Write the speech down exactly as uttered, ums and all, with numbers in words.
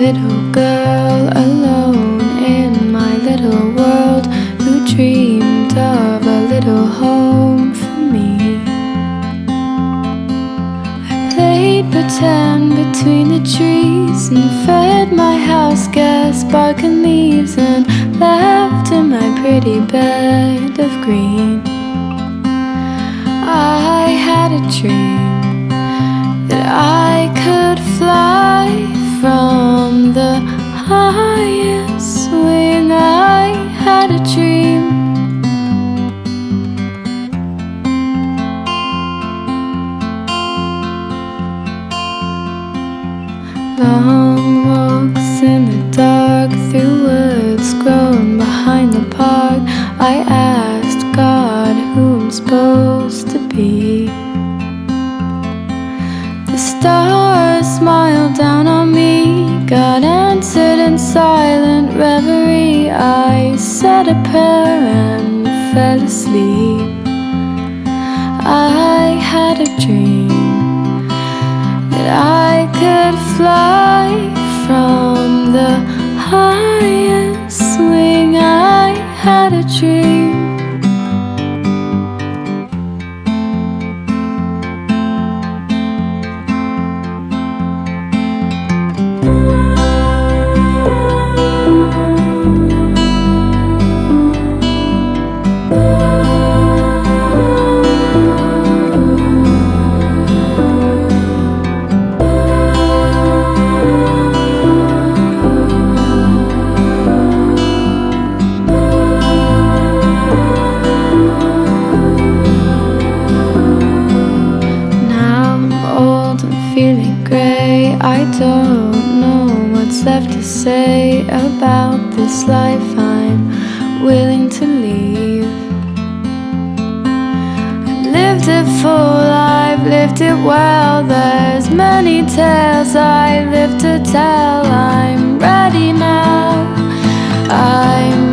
little girl alone in my little world, who dreamed of a little home for me. I played pretend between the trees and fed my house gas, barking leaves, and left in my pretty bed of green. I had a dream that I could fly from the highest swing. I had a dream. Long walks in the dark through woods grown behind the park. I asked God who I'm supposed to be. The stars smiled down on me. God answered in silent reverie. I said a prayer and fell asleep. I had a dream that I could fly from the highest swing. I had a dream. Feeling grey, I don't know what's left to say about this life I'm willing to leave. I've lived it full, I've lived it well. There's many tales I live to tell. I'm ready now, I'm